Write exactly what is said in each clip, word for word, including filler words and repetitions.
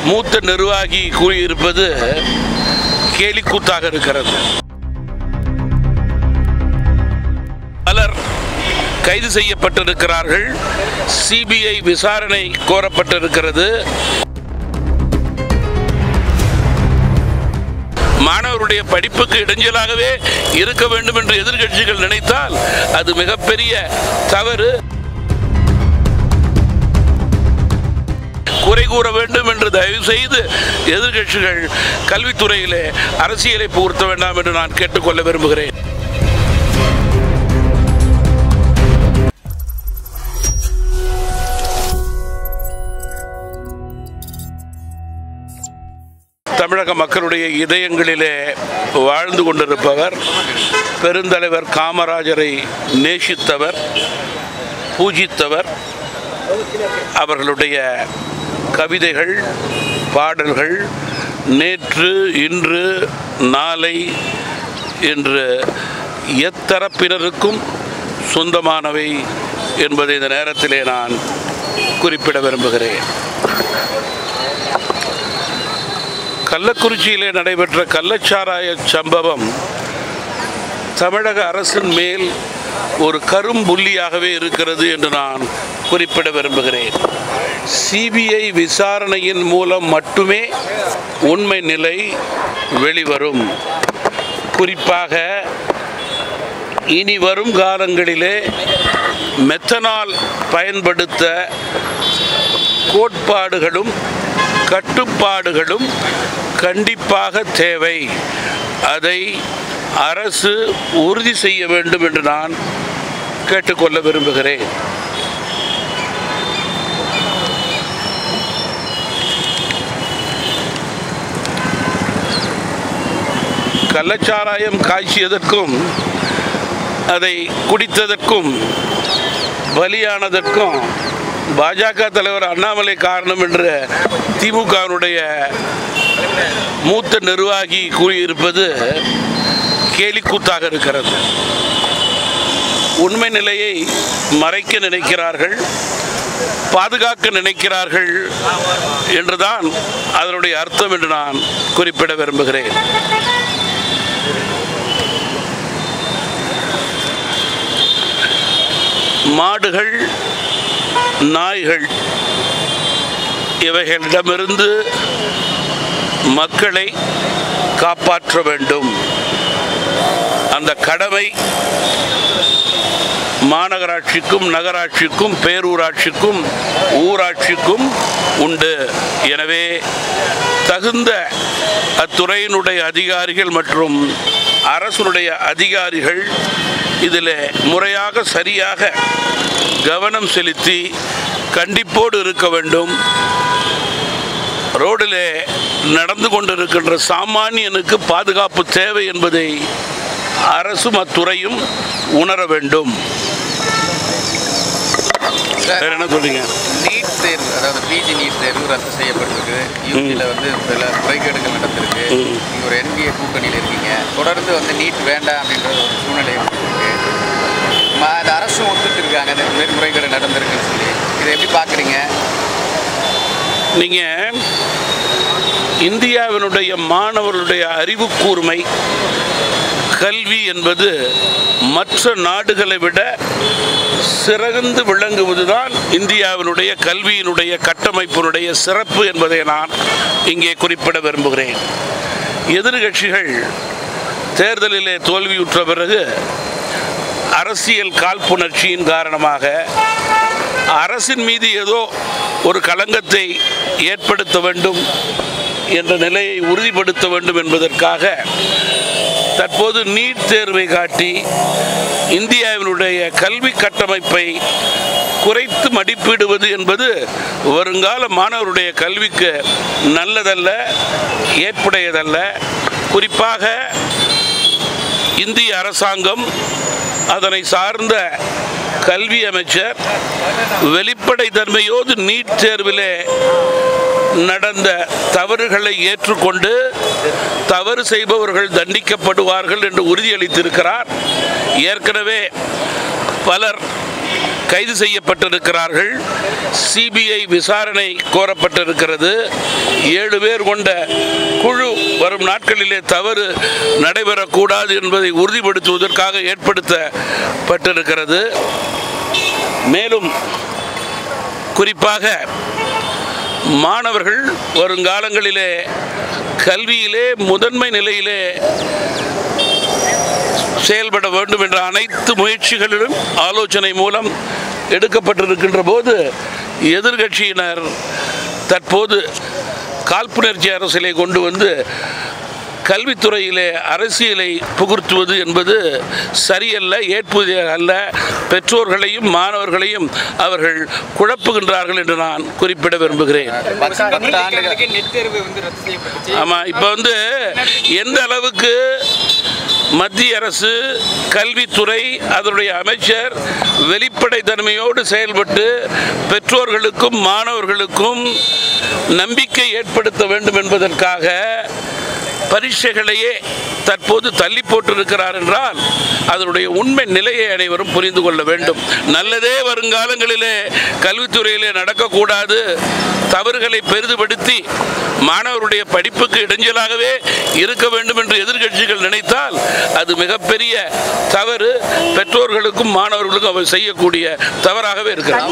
மூத்த நிர்வாகி கூறியிருப்பது கேலிக்கூத்தாக இருக்கிறது. பலர் கைது செய்யப்பட்டிருக்கிறார்கள். சிபிஐ விசாரணை கோரப்பட்டிருக்கிறது. மாணவருடைய படிப்புக்கு இடைஞ்சலாகவே இருக்க வேண்டும் என்று எதிர்க்கட்சிகள் நினைத்தால் அது மிகப்பெரிய தவறு. குறை கூற வேண்டும் என்று தயவு செய்து எதிர்க்கட்சிகள் கல்வித்துறையிலே அரசியலை புகுத்த வேண்டாம் என்று நான் கேட்டுக்கொள்ள விரும்புகிறேன். தமிழக மக்களுடைய இதயங்களிலே வாழ்ந்து கொண்டிருப்பவர், பெருந்தலைவர் காமராஜரை நேசித்தவர், பூஜித்தவர். அவர்களுடைய கவிதைகள், பாடல்கள் நேற்று, இன்று, நாளை என்று எத்தரப்பினருக்கும் சொந்தமானவை என்பதை இந்த நேரத்திலே நான் குறிப்பிட விரும்புகிறேன். கள்ளக்குறிச்சியிலே நடைபெற்ற கள்ளச்சாராய சம்பவம் தமிழக அரசின் மேல் ஒரு கரும்புள்ளியாகவே இருக்கிறது என்று நான் குறிப்பிட விரும்புகிறேன். சிபிஐ விசாரணையின் மூலம் மட்டுமே உண்மை நிலை வெளிவரும். குறிப்பாக இனி வரும் காலங்களிலே மெத்தனால் பயன்படுத்த கோட்பாடுகளும் கட்டுப்பாடுகளும் கண்டிப்பாக தேவை. அதை அரசு உறுதி செய்ய வேண்டும் என்று நான் கேட்டுக்கொள்ள விரும்புகிறேன். கள்ளச்சாராயம் காய்ச்சியதற்கும் அதை குடித்ததற்கும் பலியானதற்கும் பாஜக தலைவர் அண்ணாமலை காரணம் என்று திமுகவினுடைய மூத்த நிர்வாகி கூறியிருப்பது கேலிக்கூத்தாக இருக்கிறது. உண்மை நிலையை மறைக்க நினைக்கிறார்கள், பாதுகாக்க நினைக்கிறார்கள் என்றுதான் அதனுடைய அர்த்தம் என்று நான் குறிப்பிட விரும்புகிறேன். மாடுகள், நாய்கள் இவைகளிடமிருந்து மக்களை காப்பாற்ற வேண்டும். அந்த கடமை மாநகராட்சிக்கும் நகராட்சிக்கும் பேரூராட்சிக்கும் ஊராட்சிக்கும் உண்டு. எனவே தகுந்த அத்துறையினுடைய அதிகாரிகள் மற்றும் அரசுடைய அதிகாரிகள் இதில் முறையாக சரியாக கவனம் செலுத்தி கண்டிப்போடு இருக்க வேண்டும். ரோடிலே நடந்து கொண்டிருக்கின்ற சாமானியனுக்கு பாதுகாப்பு தேவை என்பதை அரசும் அத்துறையும் உணர வேண்டும். என்ன சொல்றீங்க? நீட் தேர்வு, அதாவது பிஜி நீட் தேர்வு ரத்து செய்யப்பட்டிருக்கு. யூஜியில் வந்து சில முறைகேடுகள் நடந்திருக்கு. நீங்கள் ஒரு என்டிஏ கூட்டணியில் இருக்கீங்க. தொடர்ந்து வந்து நீட் வேண்டாம் அப்படின்ற ஒரு சூழ்நிலை இருக்கு. அந்த அரசும் ஒத்துட்டு இருக்காங்க இந்த மாதிரி முறைகேடு நடந்திருக்குன்னு சொல்லி. இதை எப்படி பார்க்குறீங்க? நீங்கள் இந்தியாவினுடைய மாணவர்களுடைய அறிவு கூர்மை, கல்வி என்பது மற்ற நாடுகளை விட சிறந்து விளங்குவதுதான் இந்தியாவினுடைய கல்வியினுடைய கட்டமைப்பினுடைய சிறப்பு என்பதை நான் இங்கே குறிப்பிட விரும்புகிறேன். எதிர்கட்சிகள் தேர்தலிலே தோல்வியுற்ற பிறகு அரசியல் காழ்ப்புணர்ச்சியின் காரணமாக அரசின் மீது ஏதோ ஒரு களங்கத்தை ஏற்படுத்த வேண்டும் என்ற நிலையை உறுதிப்படுத்த வேண்டும் என்பதற்காக தற்போது நீட் தேர்வை காட்டி இந்தியாவினுடைய கல்வி கட்டமைப்பை குறைத்து மதிப்பிடுவது என்பது வருங்கால மாணவருடைய கல்விக்கு நல்லதல்ல, ஏற்புடையதல்ல. குறிப்பாக இந்திய அரசாங்கம், அதனை சார்ந்த கல்வி அமைச்சர் வெளிப்படை தன்மையோடு நீட் தேர்விலே நடந்த தவறுகளை ஏற்றுக்கொண்டு தவறு செய்பவர்கள் தண்டிக்கப்படுவார்கள் என்று உறுதியளித்திருக்கிறார். ஏற்கனவே பலர் கைது செய்யப்பட்டிருக்கிறார்கள். சிபிஐ விசாரணை கோரப்பட்டிருக்கிறது. ஏழு பேர் கொண்ட குழு வரும் நாட்களிலே தவறு நடைபெறக்கூடாது என்பதை உறுதிப்படுத்துவதற்காக ஏற்படுத்தப்பட்டிருக்கிறது. மேலும் குறிப்பாக மாணவர்கள் வருங்காலங்களிலே கல்வியிலே முதன்மை நிலையிலே செயல்பட வேண்டும் என்ற அனைத்து முயற்சிகளிலும் ஆலோசனை மூலம் எடுக்கப்பட்டிருக்கின்ற போது எதிர்கட்சியினர் தற்போது காழ்ப்புணர்ச்சி அரசியலை கொண்டு வந்து கல்வித்துறையிலே அரசியலை புகுத்துவது என்பது சரியல்ல, ஏற்புவது அல்ல. பெற்றோர்களையும் மாணவர்களையும் அவர்கள் குழப்புகின்றார்கள் என்று நான் குறிப்பிட விரும்புகிறேன். ஆமாம், இப்போ வந்து எந்த அளவுக்கு மத்திய அரசு கல்வித்துறை அதனுடைய அமைச்சர் வெளிப்படைத்தன்மையோடு செயல்பட்டு பெற்றோர்களுக்கும் மாணவர்களுக்கும் நம்பிக்கை ஏற்படுத்த வேண்டும் என்பதற்காக பரீட்சைகளையே தற்போது தள்ளி போட்டிருக்கிறார் என்றால் அதனுடைய உண்மை நிலையை அனைவரும் புரிந்து கொள்ள வேண்டும். நல்லதே வருங்காலங்களிலே கல்வித்துறையிலே நடக்கக்கூடாது, தவறுகளை பெரிதுபடுத்தி மாணவருடைய படிப்புக்கு இடைஞ்சலாகவே இருக்க வேண்டும் என்று எதிர்கட்சிகள் நினைத்தால் அது மிகப்பெரிய தவறு. பெற்றோர்களுக்கும் மாணவர்களுக்கும் அவர் செய்யக்கூடிய தவறாகவே இருக்கிறது.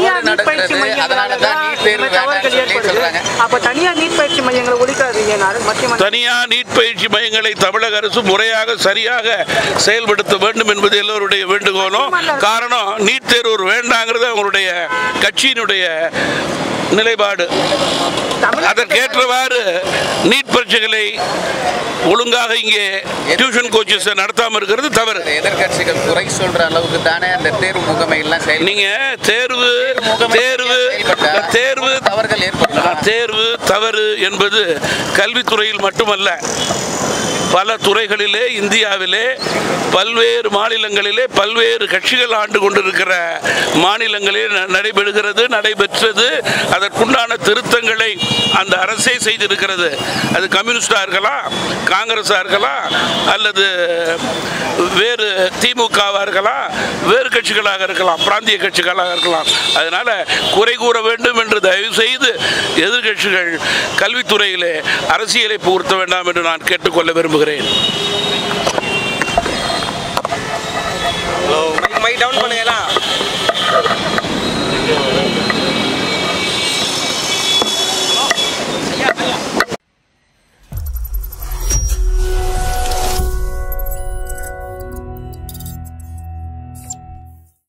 தனியார் நீட் பயிற்சி மையங்களை தமிழக அரசு முறையாக சரியாக செயல்படுத்த வேண்டும் என்பது எல்லோருடைய வேண்டுகோளும். காரணம், நீட் தேர்வு வேண்டாங்கிறது அவங்களுடைய கட்சியினுடைய நிலைப்பாடு. அதற்கேற்றவாறு நீட் பரீட்சைகளை ஒழுங்காக இங்கே டியூஷன் கோச்சஸ் நடத்தாமல் இருக்கிறது தவறு. எதிர்கட்சிகள் குறை சொல்ற அளவுக்கு தானே அந்த தேர்வு முகமை எல்லாம் செயல். நீங்க தேர்வு தேர்வு தேர்வு தவறுகள் ஏற்படும். தேர்வு தவறு என்பது கல்வித்துறையில் மட்டுமல்ல, பல துறைகளிலே இந்தியாவிலே பல்வேறு மாநிலங்களிலே பல்வேறு கட்சிகள் ஆண்டு கொண்டிருக்கிற மாநிலங்களில் நடைபெறுகிறது, நடைபெற்றது. அதற்குண்டான திருத்தங்களை அந்த அரசே செய்திருக்கிறது. அது கம்யூனிஸ்டாக இருக்கலாம், காங்கிரஸாக இருக்கலாம், அல்லது வேறு திமுகவாக இருக்கலாம், வேறு கட்சிகளாக இருக்கலாம், பிராந்திய கட்சிகளாக இருக்கலாம். அதனால் குறை கூற வேண்டும் என்று தயவு செய்து எதிர்கட்சிகள் கல்வித்துறையிலே அரசியலை புகுத்த வேண்டாம் என்று நான் கேட்டுக்கொள்ள விரும்புகிறேன். ஹலோ, மைக் டவுன் பண்ணுங்களா?